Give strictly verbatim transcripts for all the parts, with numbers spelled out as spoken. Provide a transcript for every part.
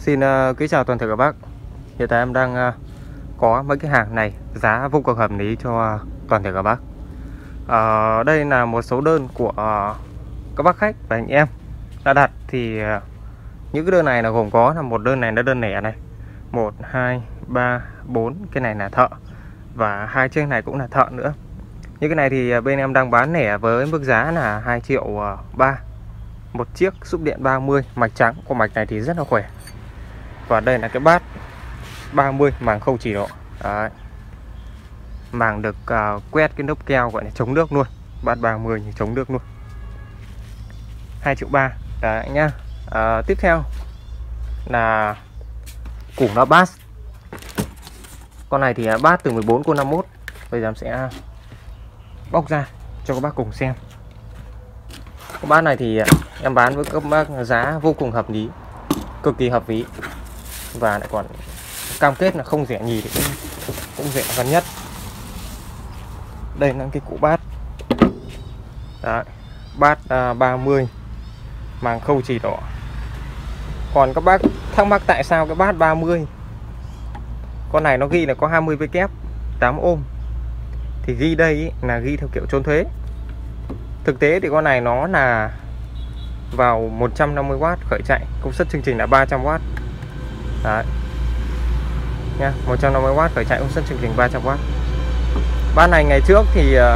Xin uh, kính chào toàn thể các bác. Hiện tại em đang uh, có mấy cái hàng này giá vô cùng hợp lý cho uh, toàn thể các bác. uh, Đây là một số đơn của uh, các bác khách và anh em đã đặt. Thì uh, những cái đơn này là gồm có là một đơn này là đơn lẻ này, một, hai, ba, bốn. Cái này là thợ, và hai chiếc này cũng là thợ nữa. Những cái này thì uh, bên em đang bán lẻ với mức giá là hai triệu ba. Một chiếc súp điện ba mươi mạch trắng. Của mạch này thì rất là khỏe. Và đây là cái bát ba mươi màng không chỉ độ. Đấy. Màng được uh, quét cái nốp keo gọi là chống nước luôn. Bát ba mươi thì chống nước luôn. hai triệu ba. Đấy nhá. uh, Tiếp theo là củ nó bass. Con này thì bass từ mười bốn cô năm mốt. Bây giờ em sẽ bóc ra cho các bác cùng xem. Cái bát này thì em bán với các bác giá vô cùng hợp lý, cực kỳ hợp lý, và lại còn cam kết là không rẻ nhì thì cũng, cũng rẻ gần nhất. Đây là cái củ bát. Đấy, bát uh, ba mươi màng khâu chỉ đỏ. Còn các bác thắc mắc tại sao cái bát ba mươi con này nó ghi là có hai mươi W tám ohm, thì ghi đây ý, là ghi theo kiểu trốn thuế. Thực tế thì con này nó là vào một trăm năm mươi oát khởi chạy, công suất chương trình là ba trăm oát. Đấy nha, một trăm năm mươi oát khởi chạy, công suất chương trình ba trăm oát. Ban này ngày trước thì uh,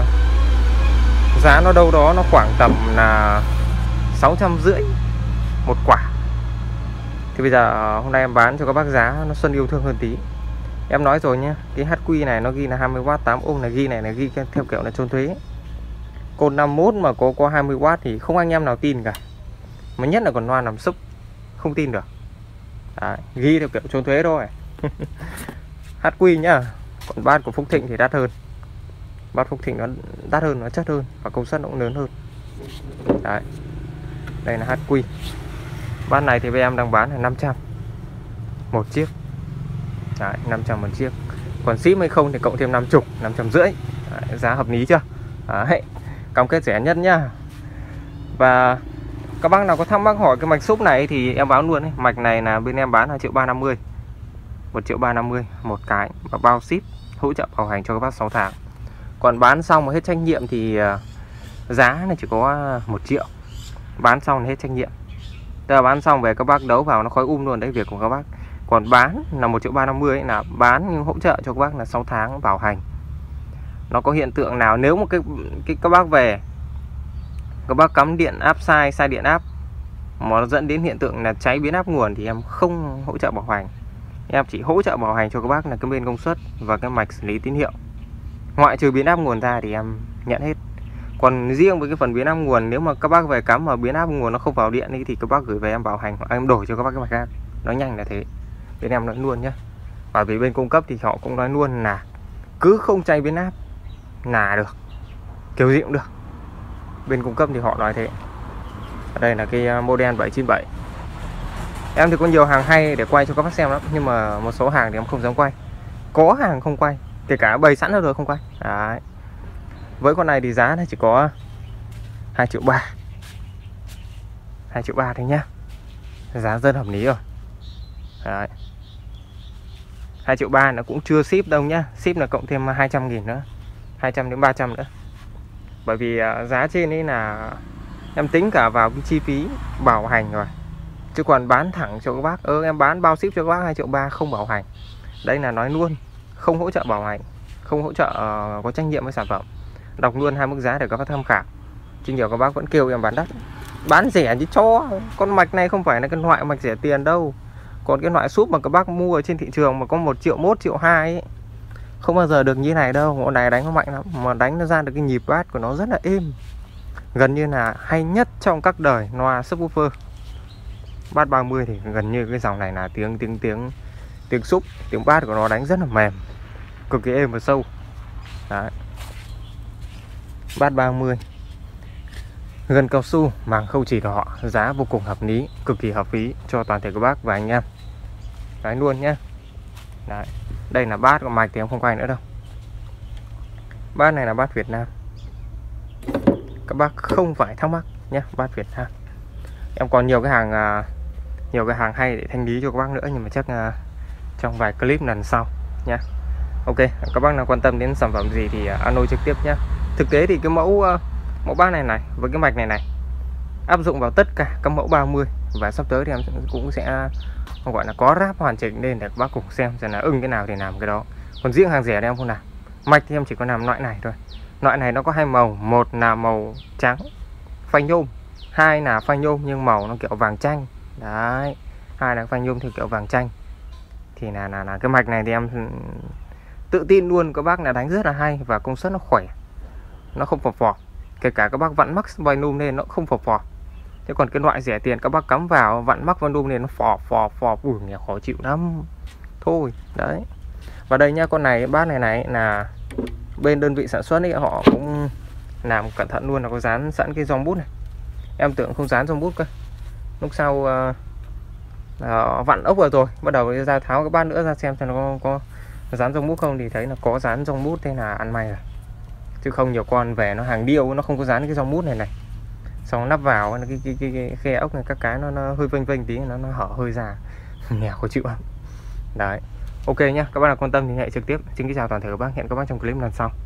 giá nó đâu đó nó khoảng tầm là sáu trăm rưỡi một quả. Thì bây giờ uh, hôm nay em bán cho các bác giá nó xuân yêu thương hơn tí. Em nói rồi nhé, cái hát quy này nó ghi là hai mươi oát tám ohm, này ghi này là ghi theo kiểu là trốn thuế. Côn năm mốt mà có có hai mươi oát thì không anh em nào tin cả. Mà nhất là còn loa nằm xúc, không tin được. Đấy, ghi theo kiểu trốn thuế thôi. hát quy nhá. Còn bát của Phúc Thịnh thì đắt hơn. Bát Phúc Thịnh nó đắt hơn, nó chất hơn, và công suất nó cũng lớn hơn. Đấy. Đây là hát quy. Bát này thì bên em đang bán là năm trăm một chiếc. Đấy, năm trăm một chiếc. Còn ship hay không thì cộng thêm năm mươi, năm trăm rưỡi. Đấy, giá hợp lý chưa? Đấy, cam kết rẻ nhất nhá. Và các bác nào có thắc mắc hỏi cái mạch xúc này thì em báo luôn ấy. Mạch này là bên em bán là triệu ba năm mươi, một triệu ba năm mươi một cái, và bao ship, hỗ trợ bảo hành cho các bác sáu tháng. Còn bán xong mà hết trách nhiệm thì giá này chỉ có một triệu. Bán xong là hết trách nhiệm. Tức là bán xong về các bác đấu vào nó khói um luôn, đấy việc của các bác. Còn bán là một triệu ba năm mươi ấy, là bán nhưng hỗ trợ cho các bác là sáu tháng bảo hành. Nó có hiện tượng nào nếu một cái, cái các bác về các bác cắm điện áp sai, sai điện áp mà nó dẫn đến hiện tượng là cháy biến áp nguồn thì em không hỗ trợ bảo hành. Em chỉ hỗ trợ bảo hành cho các bác là cái bên công suất và cái mạch xử lý tín hiệu. Ngoại trừ biến áp nguồn ra thì em nhận hết. Còn riêng với cái phần biến áp nguồn, nếu mà các bác về cắm mà biến áp nguồn nó không vào điện đi, thì các bác gửi về em bảo hành, hoặc em đổi cho các bác cái mạch khác. Nó nhanh là thế. Bên em nói luôn nhé. Và vì bên cung cấp thì họ cũng nói luôn là cứ không cháy biến áp là được, kiểu gì cũng được. Bên cung cấp thì họ nói thế. Ở đây là cái model bảy chín bảy. Em thì có nhiều hàng hay để quay cho các bác xem lắm, nhưng mà một số hàng thì em không dám quay. Có hàng không quay, kể cả bày sẵn rồi không quay. Đấy. Với con này thì giá này chỉ có hai triệu ba. hai triệu ba thôi nhá. Giá rất hợp lý rồi. Đấy. hai triệu ba nó cũng chưa ship đâu nhá. Ship là cộng thêm hai trăm nghìn nữa, hai trăm đến ba trăm nữa. Bởi vì uh, giá trên ấy là em tính cả vào cái chi phí bảo hành rồi. Chứ còn bán thẳng cho các bác, ơ em bán bao ship cho các bác hai triệu ba không bảo hành. Đây là nói luôn, không hỗ trợ bảo hành, không hỗ trợ uh, có trách nhiệm với sản phẩm. Đọc luôn hai mức giá để các bác tham khảo. Chứ nhiều các bác vẫn kêu em bán đắt. Bán rẻ chứ cho. Con mạch này không phải là cái loại mạch rẻ tiền đâu. Còn cái loại súp mà các bác mua ở trên thị trường mà có một triệu một, triệu hai ấy, không bao giờ được như này đâu. Con này đánh nó mạnh lắm, mà đánh nó ra được cái nhịp bát của nó rất là êm. Gần như là hay nhất trong các đời loa subwoofer. Bát ba mươi thì gần như cái dòng này là tiếng tiếng tiếng tiếng súp, tiếng bát của nó đánh rất là mềm, cực kỳ êm và sâu. Đấy. Bát ba mươi gân cao su, màng khâu chỉ đỏ, giá vô cùng hợp lý, cực kỳ hợp lý cho toàn thể các bác và anh em. Đấy luôn nhé. Đấy. Đây là bát của mạch thì em không quay nữa đâu. Bát này là bát Việt Nam. Các bác không phải thắc mắc nhé, bát Việt Nam. Em còn nhiều cái hàng à, nhiều cái hàng hay để thanh lý cho các bác nữa, nhưng mà chắc là trong vài clip lần sau nhé. Ok, các bác nào quan tâm đến sản phẩm gì thì alo trực tiếp nhé. Thực tế thì cái mẫu mẫu bát này này với cái mạch này này áp dụng vào tất cả các mẫu ba mươi, và sắp tới thì em cũng sẽ gọi là có ráp hoàn chỉnh lên để các bác cùng xem xem là ưng cái nào thì làm cái đó. Còn riêng hàng rẻ thì em không làm. Mạch thì em chỉ có làm loại này thôi. Loại này nó có hai màu, một là màu trắng phanh nhôm, hai là phanh nhôm nhưng màu nó kiểu vàng chanh. Đấy, hai là phanh nhôm thì kiểu vàng chanh. Thì là là, là cái mạch này thì em tự tin luôn các bác là đánh rất là hay và công suất nó khỏe, nó không phập phọp. Kể cả các bác vặn max volume lên nó không phập phọp. Thế còn cái loại rẻ tiền các bác cắm vào vặn max volume lên nó phọp phọp phọp, ui nghe khó chịu lắm. Thôi, đấy. Và đây nha, con này bát này này là bên đơn vị sản xuất ấy, họ cũng làm cẩn thận luôn, là có dán sẵn cái gioăng bút này. Em tưởng không dán gioăng bút cơ. Lúc sau uh, uh, vặn ốc vào rồi, bắt đầu ra tháo cái bát nữa ra xem xem nó có, có dán gioăng bút không, thì thấy là có dán gioăng bút, thế là ăn may rồi. Chứ không nhiều con về nó hàng điêu nó không có dán cái gioăng bút này này. Xong nắp vào cái, cái, cái, cái khe ốc này các cái nó, nó hơi vênh vênh tí, nó, nó hở hơi ra. Nghèo khó chịu lắm. Đấy. Ok nhá, các bác nào quan tâm thì hãy trực tiếp. Xin kính chào toàn thể các bác, hẹn các bác trong clip lần sau.